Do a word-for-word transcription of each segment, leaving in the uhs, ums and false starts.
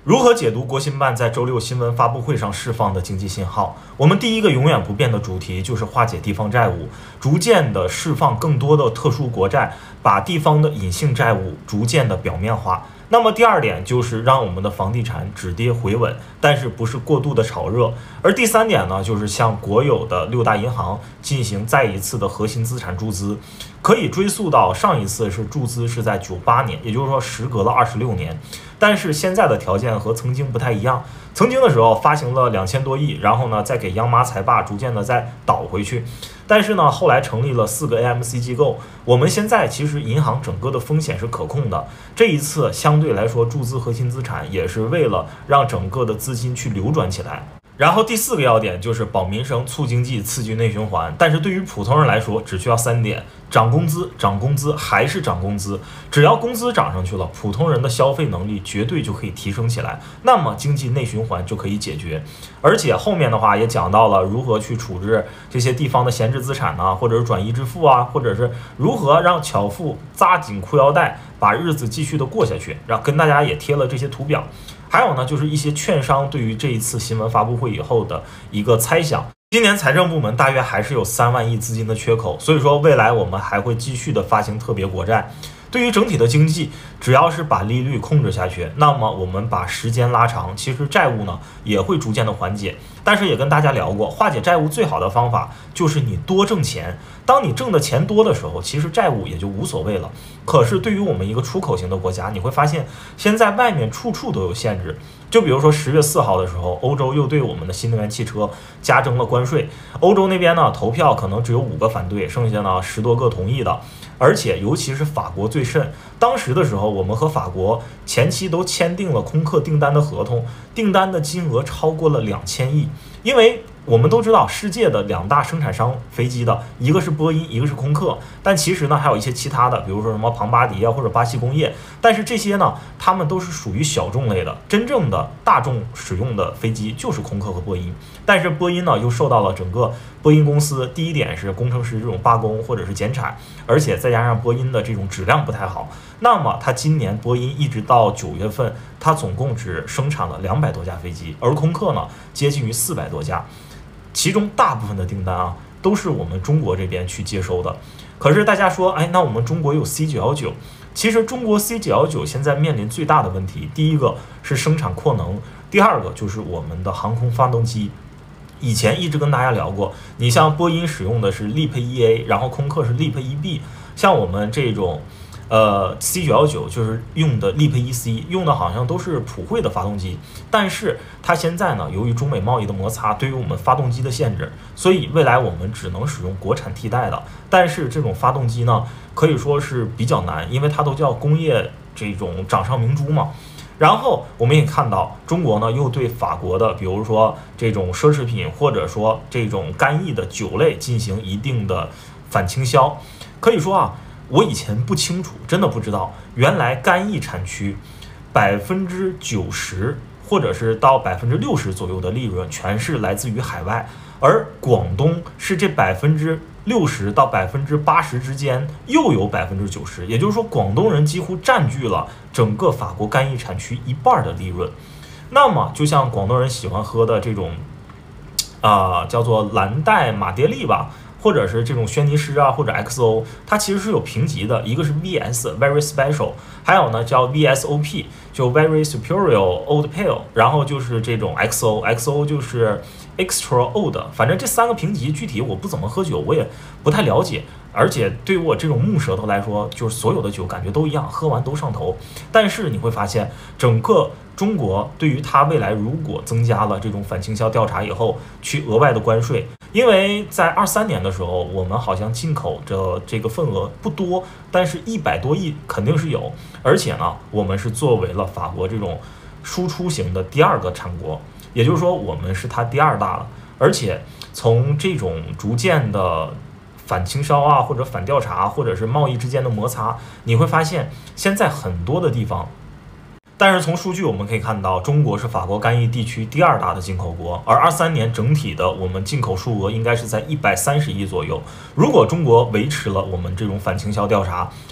如何解读国新办在周六新闻发布会上释放的经济信号？我们第一个永远不变的主题就是化解地方债务，逐渐的释放更多的特殊国债，把地方的隐性债务逐渐的表面化。那么第二点就是让我们的房地产止跌回稳，但是不是过度的炒热。而第三点呢，就是向国有的六大银行进行再一次的核心资产注资，可以追溯到上一次是注资是在九八年，也就是说时隔了二十六年。但是现在的条件和曾经不太一样，曾经的时候发行了两千多亿，然后呢再给央妈财霸逐渐的再倒回去。但是呢后来成立了四个 A M C 机构，我们现在其实银行整个的风险是可控的。这一次相对来说注资核心资产也是为了让整个的资金去流转起来。然后第四个要点就是保民生、促经济、刺激内循环。但是对于普通人来说，只需要三点：涨工资、涨工资还是涨工资。只要工资涨上去了，普通人的消费能力绝对就可以提升起来，那么经济内循环就可以解决。而且后面的话也讲到了如何去处置这些地方的闲置资产呢、啊，或者是转移支付啊，或者是如何让巧妇扎紧裤腰带，把日子继续的过下去。然后跟大家也贴了这些图表。还有呢，就是一些券商对于这一次新闻发布会以后的一个猜想。今年财政部门大约还是有三万亿资金的缺口，所以说未来我们还会继续的发行特别国债。对于整体的经济，只要是把利率控制下去，那么我们把时间拉长，其实债务呢也会逐渐的缓解。但是也跟大家聊过，化解债务最好的方法就是你多挣钱。当你挣的钱多的时候，其实债务也就无所谓了。可是对于我们一个出口型的国家，你会发现现在外面处处都有限制。就比如说十月四号的时候，欧洲又对我们的新能源汽车加征了关税。欧洲那边呢，投票可能只有五个反对，剩下呢十多个同意的。而且尤其是法国最甚，当时的时候，我们和法国前期都签订了空客订单的合同，订单的金额超过了两千亿。因为我们都知道，世界的两大生产商飞机的，一个是波音，一个是空客，但其实呢还有一些其他的，比如说什么庞巴迪啊或者巴西工业，但是这些呢，他们都是属于小众类的，真正的大众使用的飞机就是空客和波音。但是波音呢又受到了整个波音公司，第一点是工程师这种罢工或者是减产，而且再加上波音的这种质量不太好，那么它今年波音一直到九月份，它总共只生产了两百多架飞机，而空客呢接近于四百多架。其中大部分的订单啊，都是我们中国这边去接收的。可是大家说，哎，那我们中国有 C 九一九，其实中国 C 九一九现在面临最大的问题，第一个是生产扩能，第二个就是我们的航空发动机。以前一直跟大家聊过，你像波音使用的是力配 E A， 然后空客是力配 E B， 像我们这种呃 C 九一九就是用的力配 E C， 用的好像都是普惠的发动机，但是它现在呢，由于中美贸易的摩擦，对于我们发动机的限制，所以未来我们只能使用国产替代的。但是这种发动机呢，可以说是比较难，因为它都叫工业这种掌上明珠嘛。然后我们也看到，中国呢又对法国的，比如说这种奢侈品或者说这种干邑的酒类进行一定的反倾销。可以说啊，我以前不清楚，真的不知道，原来干邑产区百分之九十或者是到百分之六十左右的利润全是来自于海外，而广东是这百分之六十到百分之八十之间又有百分之九十，也就是说广东人几乎占据了整个法国干邑产区一半的利润。那么就像广东人喜欢喝的这种啊、呃、叫做蓝带马爹利吧，或者是这种轩尼诗啊，或者 X O， 它其实是有评级的，一个是 V S Very Special， 还有呢叫 V S O P 就 Very Superior Old Pale， 然后就是这种 X O X O 就是 Extra Old， 反正这三个评级具体我不怎么喝酒，我也不太了解，而且对于我这种木舌头来说，就是所有的酒感觉都一样，喝完都上头。但是你会发现，整个中国对于它未来如果增加了这种反倾销调查以后，去额外的关税，因为在二三年的时候，我们好像进口的这个份额不多，但是一百多亿肯定是有，而且呢，我们是作为了法国这种输出型的第二个产国，也就是说我们是它第二大了。而且从这种逐渐的反倾销啊，或者反调查，或者是贸易之间的摩擦，你会发现现在很多的地方。但是从数据我们可以看到，中国是法国干邑地区第二大的进口国，而二三年整体的我们进口数额应该是在一百三十亿左右。如果中国维持了我们这种反倾销调查，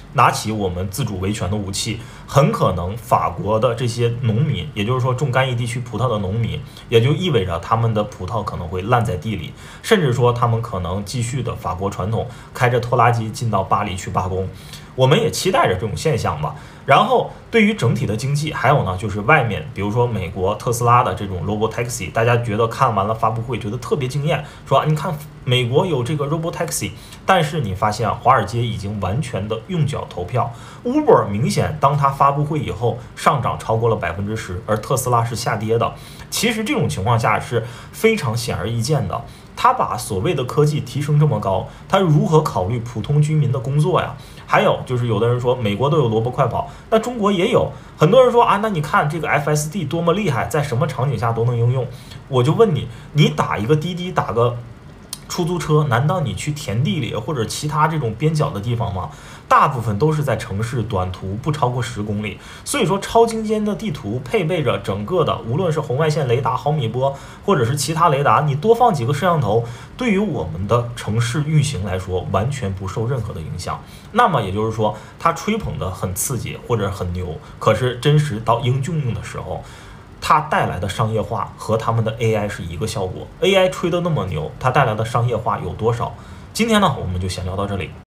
拿起我们自主维权的武器，很可能法国的这些农民，也就是说种干邑地区葡萄的农民，也就意味着他们的葡萄可能会烂在地里，甚至说他们可能继续的法国传统，开着拖拉机进到巴黎去罢工。我们也期待着这种现象吧。然后对于整体的经济，还有呢，就是外面，比如说美国特斯拉的这种 Robotaxi， 大家觉得看完了发布会觉得特别惊艳，说你看美国有这个 Robotaxi， 但是你发现华尔街已经完全的用脚投票。Uber 明显当它发布会以后上涨超过了百分之十，而特斯拉是下跌的。其实这种情况下是非常显而易见的。他把所谓的科技提升这么高，他如何考虑普通居民的工作呀？还有就是有的人说美国都有萝卜快跑，那中国也有。很多人说啊，那你看这个 F S D 多么厉害，在什么场景下都能应用。我就问你，你打一个滴滴，打个出租车，难道你去田地里或者其他这种边角的地方吗？大部分都是在城市，短途不超过十公里。所以说超精尖的地图配备着整个的，无论是红外线雷达、毫米波或者是其他雷达，你多放几个摄像头，对于我们的城市运行来说完全不受任何的影响。那么也就是说，它吹捧的很刺激或者很牛，可是真实到应用的时候，它带来的商业化和他们的 A I 是一个效果。A I 吹得那么牛，它带来的商业化有多少？今天呢，我们就先聊到这里。